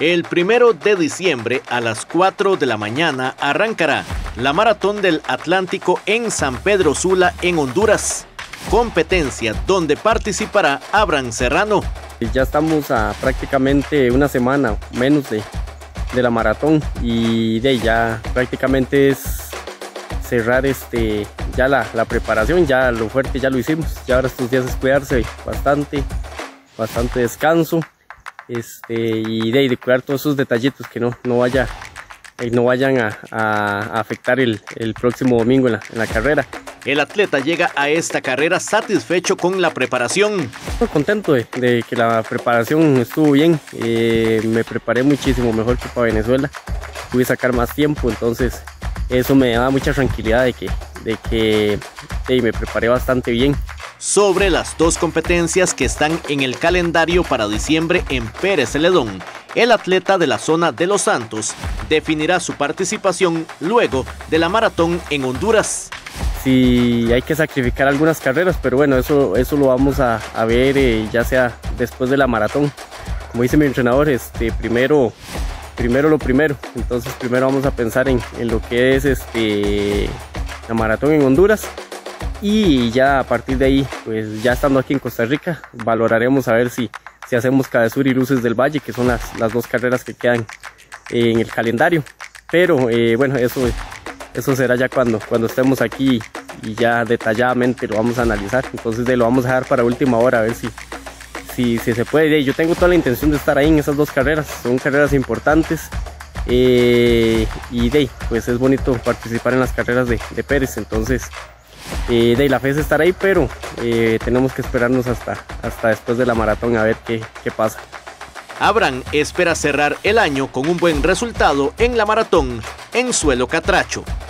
El 1 de diciembre a las 4 de la mañana arrancará la Maratón del Atlántico en San Pedro Sula, en Honduras. Competencia donde participará Abraham Serrano. Ya estamos a prácticamente una semana menos de la maratón y ya prácticamente es cerrar ya la preparación, ya lo fuerte ya lo hicimos. Ya ahora estos días es cuidarse bastante descanso y de cuidar todos esos detallitos que no vayan a afectar el próximo domingo en la carrera. El atleta llega a esta carrera satisfecho con la preparación. Estoy contento de que la preparación estuvo bien. Me preparé muchísimo mejor que para Venezuela. Pude sacar más tiempo, entonces eso me da mucha tranquilidad de que me preparé bastante bien. Sobre las dos competencias que están en el calendario para diciembre en Pérez Celedón, el atleta de la zona de Los Santos definirá su participación luego de la maratón en Honduras. Sí, hay que sacrificar algunas carreras, pero bueno, eso lo vamos a ver ya sea después de la maratón. Como dice mi entrenador, primero lo primero. Entonces primero vamos a pensar en lo que es la maratón en Honduras. Y ya a partir de ahí, pues ya estando aquí en Costa Rica, valoraremos a ver si hacemos Cadesur y Luces del Valle, que son las dos carreras que quedan en el calendario. Pero bueno, eso será ya cuando estemos aquí y ya detalladamente lo vamos a analizar. Entonces lo vamos a dejar para última hora a ver si se puede. Yo tengo toda la intención de estar ahí en esas dos carreras, son carreras importantes. Pues es bonito participar en las carreras de Pérez, entonces la fe es estar ahí, pero tenemos que esperarnos hasta después de la maratón a ver qué pasa. Abraham espera cerrar el año con un buen resultado en la maratón en suelo catracho.